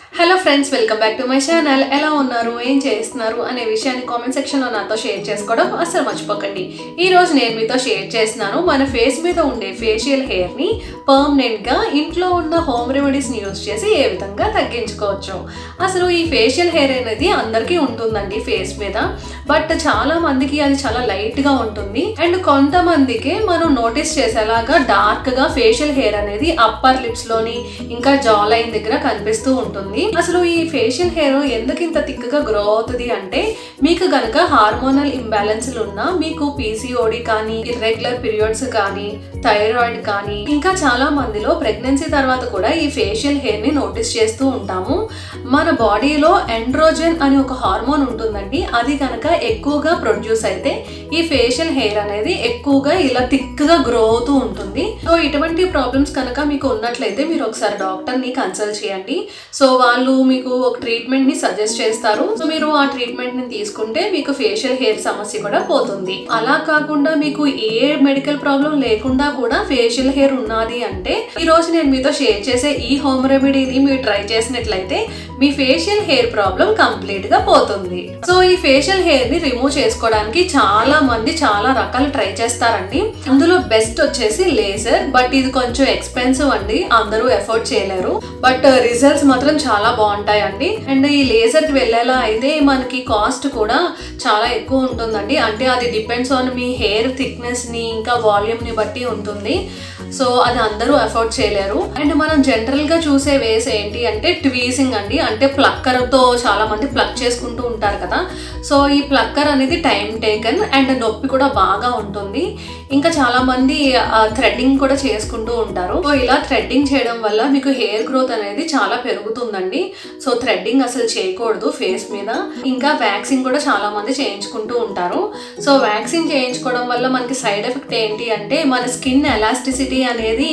Hello friends, welcome back to my channel. ఎలా ఉన్నారు, ఏం చేస్తున్నారు అనే విషయాన్ని కామెంట్ సెక్షన్లో నాతో షేర్ చేసుకోవడం అస్సలు మర్చిపోకండి. ఈరోజు నేను మీతో షేర్ చేస్తున్నాను మన ఫేస్ మీద ఉండే ఫేషియల్ హెయిర్ని పర్మనెంట్గా ఇంట్లో ఉన్న హోమ్ రెమెడీస్ని యూజ్ చేసి ఏ విధంగా తగ్గించుకోవచ్చు. అసలు ఈ ఫేషియల్ హెయిర్ అనేది అందరికీ ఉంటుందండి ఫేస్ మీద, బట్ చాలా మందికి అది చాలా లైట్గా ఉంటుంది. అండ్ కొంతమందికి మనం నోటీస్ చేసేలాగా డార్క్గా ఫేషియల్ హెయిర్ అనేది అప్పర్ లిప్స్లోని ఇంకా జా లైన్ దగ్గర కనిపిస్తూ ఉంటుంది. అసలు ఈ ఫేషియల్ హెయిర్ ఎందుకు ఇంత థిక్గా గ్రో అవుతుంది అంటే, మీకు గనక హార్మోనల్ ఇంబ్యాలెన్స్లు ఉన్నా, మీకు పీసీఓడి కానీ, ఇర్రెగ్యులర్ పీరియడ్స్ కానీ, థైరాయిడ్ కానీ, ఇంకా చాలా మందిలో ప్రెగ్నెన్సీ తర్వాత కూడా ఈ ఫేషియల్ హెయిర్ ని నోటీస్ చేస్తూ ఉంటాము. మన బాడీలో ఎండ్రోజన్ అని ఒక హార్మోన్ ఉంటుందండి, అది కనుక ఎక్కువగా ప్రొడ్యూస్ అయితే ఈ ఫేషియల్ హెయిర్ అనేది ఎక్కువగా ఇలా థిక్గా గ్రో అవుతూ ఉంటుంది. సో ఇటువంటి ప్రాబ్లమ్స్ కనుక మీకు ఉన్నట్లయితే మీరు ఒకసారి డాక్టర్ని కన్సల్ట్ చేయండి. సో వాళ్ళు మీకు ఒక ట్రీట్మెంట్ ని సజెస్ట్ చేస్తారు. సో మీరు ఆ ట్రీట్మెంట్ ని తీసుకుంటే మీకు ఫేషియల్ హెయిర్ సమస్య కూడా పోతుంది. అలా కాకుండా మీకు ఏ మెడికల్ ప్రాబ్లం లేకుండా కూడా ఫేషియల్ హెయిర్ ఉన్నది అంటే, ఈ రోజు నేను మీతో షేర్ చేసే ఈ హోమ్ రెమెడీని మీరు ట్రై చేసినట్లయితే మీ ఫేషియల్ హెయిర్ ప్రాబ్లం కంప్లీట్ గా పోతుంది. సో ఈ ఫేషియల్ హెయిర్ ని రిమూవ్ చేసుకోవడానికి చాలా మంది చాలా రకాలు ట్రై చేస్తారండి. అందులో బెస్ట్ వచ్చేసి లేజర్, బట్ ఇది కొంచెం ఎక్స్పెన్సివ్ అండి, అందరూ ఎఫోర్డ్ చేయలేరు. బట్ రిజల్ట్స్ మాత్రం చాలా బాగుంటాయండి. అండ్ ఈ లేజర్ కి వెళ్ళేలా అయితే మనకి కాస్ట్ కూడా చాలా ఎక్కువ ఉంటుందండి. అంటే అది డిపెండ్స్ ఆన్ మీ హెయిర్ థిక్నెస్ ని ఇంకా వాల్యూమ్ ని బట్టి ఉంటుంది. సో అది అందరూ అఫోర్డ్ చేయలేరు. అండ్ మనం జనరల్ గా చూసే వేస్ ఏంటి అంటే ట్వీజింగ్ అండి, అంటే ప్లక్కర్ తో చాలా మంది ప్లక్ చేసుకుంటూ ఉంటారు కదా. సో ఈ ప్లక్కర్ అనేది టైం టేకన్ అండ్ నొప్పి కూడా బాగా ఉంటుంది. ఇంకా చాలా మంది థ్రెడ్డింగ్ కూడా చేసుకుంటూ ఉంటారు. సో ఇలా థ్రెడ్డింగ్ చేయడం వల్ల మీకు హెయిర్ గ్రోత్ అనేది చాలా పెరుగుతుందండి. సో థ్రెడ్డింగ్ అసలు చేయకూడదు ఫేస్ మీద. ఇంకా వ్యాక్సింగ్ కూడా చాలా మంది చేయించుకుంటూ ఉంటారు. సో వ్యాక్సింగ్ చేయించుకోవడం వల్ల మనకి సైడ్ ఎఫెక్ట్ ఏంటి అంటే, మన స్కిన్ ఎలాస్టిసిటీ అనేది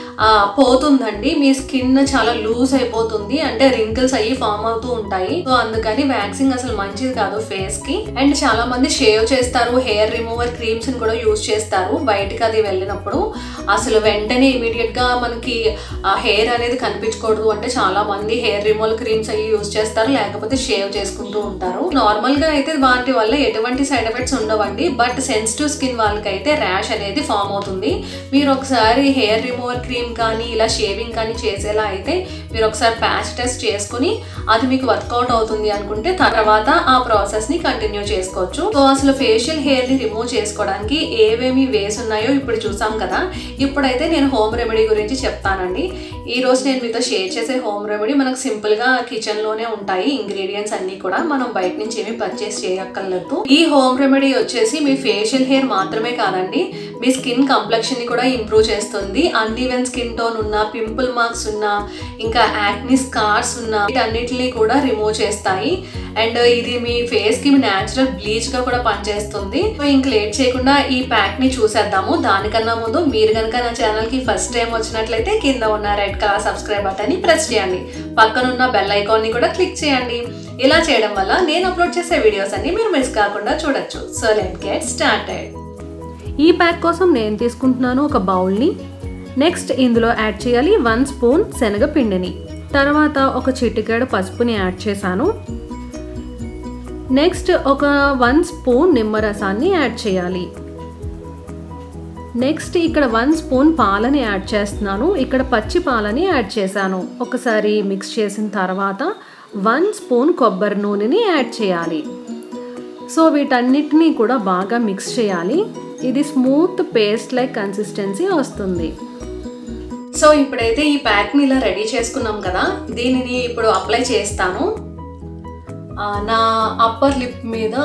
పోతుందండి. మీ స్కిన్ చాలా లూజ్ అయిపోతుంది, అంటే రింకిల్స్ అయ్యి ఫామ్ అవుతూ ఉంటాయి. సో అందుకని వ్యాక్సింగ్ అసలు మంచిది కాదు ఫేస్ కి. అండ్ చాలా మంది షేవ్ చేస్తారు, హెయిర్ రిమూవర్ క్రీమ్స్ ని కూడా యూజ్ చేస్తారు బయటకి అది వెళ్ళినప్పుడు. అసలు వెంటనే ఇమీడియట్ గా మనకి హెయిర్ అనేది కనిపించకూడదు అంటే చాలా మంది హెయిర్ రిమూవల్ క్రీమ్స్ అయ్యి యూజ్ చేస్తారు, లేకపోతే షేవ్ చేసుకుంటూ ఉంటారు. నార్మల్ గా అయితే వాటి వల్ల ఎటువంటి సైడ్ ఎఫెక్ట్స్ ఉండవండి, బట్ సెన్సిటివ్ స్కిన్ వాళ్ళకైతే ర్యాష్ అనేది ఫామ్ అవుతుంది. మీరు ఒకసారి హెయిర్ రిమూవర్ క్రీమ్ కానీ ఇలా షేవింగ్ కానీ చేసేలా అయితే మీరు ఒకసారి ప్యాచ్ టెస్ట్ చేసుకుని అది మీకు వర్కౌట్ అవుతుంది అనుకుంటే తర్వాత ఆ ప్రాసెస్ ని కంటిన్యూ చేసుకోవచ్చు. సో అసలు ఫేషియల్ హెయిర్ ని రిమూవ్ చేసుకోవడానికి ఏవేమి వేస్ ఉన్నాయో ఇప్పుడు చూసాం కదా. ఇప్పుడైతే నేను హోమ్ రెమెడీ గురించి చెప్తానండి. ఈ రోజు నేను మీతో షేర్ చేసే హోమ్ రెమెడీ మనకు సింపుల్ గా కిచెన్ లోనే ఉంటాయి. ఇంగ్రీడియంట్స్ అన్ని కూడా మనం బయట నుంచి ఏమి పర్చేస్ చేయక్కర్లేదు. ఈ హోమ్ రెమెడీ వచ్చేసి మీ ఫేషియల్ హెయిర్ మాత్రమే కాదండి, మీ స్కిన్ కంప్లెక్షన్ ని కూడా ఇంప్రూవ్ చేస్తుంది. అన్ఈవెన్ స్కిన్ టోన్ ఉన్న, పింపుల్ మార్క్స్ ఉన్న, ఇంకా యాక్ని స్కార్స్ ఉన్న వీటన్నిటిని కూడా రిమూవ్ చేస్తాయి. అండ్ ఇది మీ ఫేస్ కి న్యాచురల్ బ్లీచ్ గా కూడా పనిచేస్తుంది. సో ఇంక లేట్ చేయకుండా ఈ ప్యాక్ ని చూసేద్దాము. దానికన్నా ముందు మీరు కనుక నా ఛానల్ కి ఫస్ట్ టైం వచ్చినట్లయితే కింద ఉన్న రెడ్ కలర్ సబ్స్క్రైబ్ బటన్ ని ప్రెస్ చేయండి, పక్కనున్న బెల్ ఐకాన్ ని కూడా క్లిక్ చేయండి. ఇలా చేయడం వల్ల నేను అప్లోడ్ చేసే వీడియోస్ అన్ని మీరు మిస్ కాకుండా చూడొచ్చు. So let's get started. ఈ ప్యాక్ కోసం నేను తీసుకుంటున్నాను ఒక బౌల్ని. నెక్స్ట్ ఇందులో యాడ్ చేయాలి 1 స్పూన్ శనగపిండిని, తర్వాత ఒక చిటికెడు పసుపుని యాడ్ చేశాను. నెక్స్ట్ ఒక 1 స్పూన్ నిమ్మరసాన్ని యాడ్ చేయాలి. నెక్స్ట్ ఇక్కడ 1 స్పూన్ పాలని యాడ్ చేస్తున్నాను. ఇక్కడ పచ్చి పాలని యాడ్ చేశాను. ఒకసారి మిక్స్ చేసిన తర్వాత 1 స్పూన్ కొబ్బరి నూనెని యాడ్ చేయాలి. సో వీటన్నిటినీ కూడా బాగా మిక్స్ చేయాలి. ఇది స్మూత్ పేస్ట్ లైక్ కన్సిస్టెన్సీ వస్తుంది. సో ఇప్పుడైతే ఈ ప్యాక్ని ఇలా రెడీ చేసుకున్నాం కదా, దీనిని ఇప్పుడు అప్లై చేస్తాను నా అప్పర్ లిప్ మీద.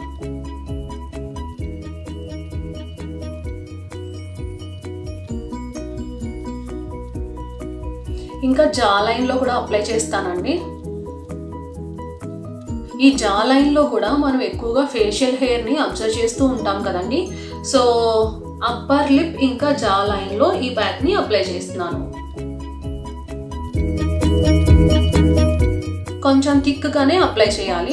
ఇంకా జా లైన్లో కూడా అప్లై చేస్తానండి. ఈ జా లైన్లో కూడా మనం ఎక్కువగా ఫేషియల్ హెయిర్ని అబ్జర్వ్ చేస్తూ ఉంటాం కదండి. సో అప్పర్ లిప్ ఇంకా జా లైన్లో ఈ ప్యాక్ని అప్లై చేస్తున్నాను. కొంచెం థిక్గానే అప్లై చేయాలి.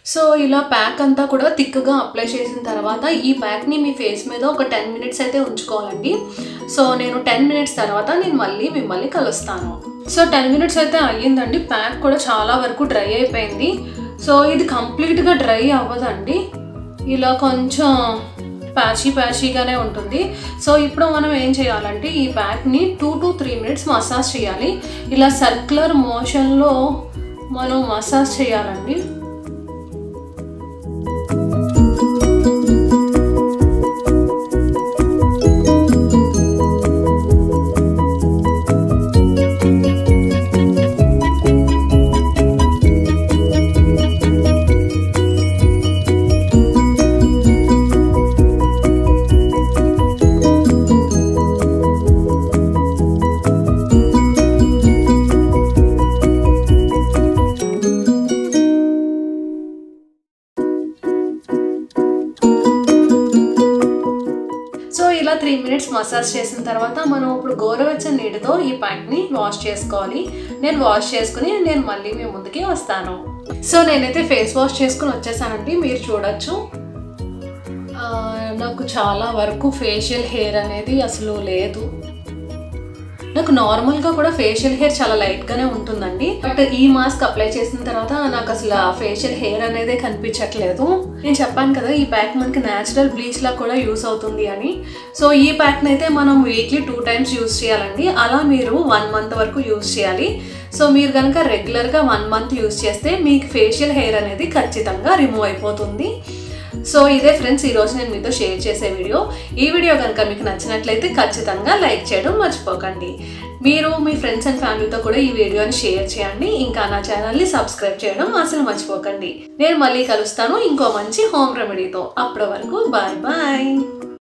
సో ఇలా ప్యాక్ అంతా కూడా థిక్గా అప్లై చేసిన తర్వాత ఈ ప్యాక్ని మీ ఫేస్ మీద ఒక 10 మినిట్స్ అయితే ఉంచుకోవాలండి. సో నేను 10 మినిట్స్ తర్వాత నేను మళ్ళీ మిమ్మల్ని కలుస్తాను. సో 10 మినిట్స్ అయితే అయ్యిందండి. ప్యాక్ కూడా చాలా వరకు డ్రై అయిపోయింది. సో ఇది కంప్లీట్గా డ్రై అవ్వదండి, ఇలా కొంచెం ప్యాచీగానే ఉంటుంది. సో ఇప్పుడు మనం ఏం చేయాలంటే ఈ ప్యాక్ని 2 to 3 మినిట్స్ మసాజ్ చేయాలి. ఇలా సర్క్యులర్ మోషన్లో మనం మసాజ్ చేయాలండి. సో ఇలా 3 మినిట్స్ మసాజ్ చేసిన తర్వాత మనం ఇప్పుడు గోరువెచ్చని నీటితో ఈ ప్యాక్ని వాష్ చేసుకోవాలి. నేను వాష్ చేసుకుని నేను మళ్ళీ మీ ముందుకి వస్తాను. సో నేనైతే ఫేస్ వాష్ చేసుకుని వచ్చేసానండి. మీరు చూడొచ్చు నాకు చాలా వరకు ఫేషియల్ హెయిర్ అనేది అసలు లేదు. నాకు నార్మల్గా కూడా ఫేషియల్ హెయిర్ చాలా లైట్గానే ఉంటుందండి. బట్ ఈ మాస్క్ అప్లై చేసిన తర్వాత నాకు అసలు ఫేషియల్ హెయిర్ అనేది కనిపించట్లేదు. నేను చెప్పాను కదా ఈ ప్యాక్ మనకి న్యాచురల్ బ్లీచ్ లా కూడా యూస్ అవుతుంది అని. సో ఈ ప్యాక్ని అయితే మనం వీక్లీ 2 times యూస్ చేయాలండి. అలా మీరు 1 month వరకు యూస్ చేయాలి. సో మీరు కనుక రెగ్యులర్గా 1 month యూస్ చేస్తే మీకు ఫేషియల్ హెయిర్ అనేది ఖచ్చితంగా రిమూవ్ అయిపోతుంది. సో ఇదే ఫ్రెండ్స్ ఈరోజు నేను మీతో షేర్ చేసే వీడియో. ఈ వీడియో కనుక మీకు నచ్చినట్లయితే ఖచ్చితంగా లైక్ చేయడం మర్చిపోకండి. మీరు మీ ఫ్రెండ్స్ అండ్ ఫ్యామిలీతో కూడా ఈ వీడియోని షేర్ చేయండి. ఇంకా నా ఛానల్ని సబ్స్క్రైబ్ చేయడం అసలు మర్చిపోకండి. నేను మళ్ళీ కలుస్తాను ఇంకో మంచి హోమ్ రెమెడీతో. అప్పటి వరకు బాయ్ బాయ్.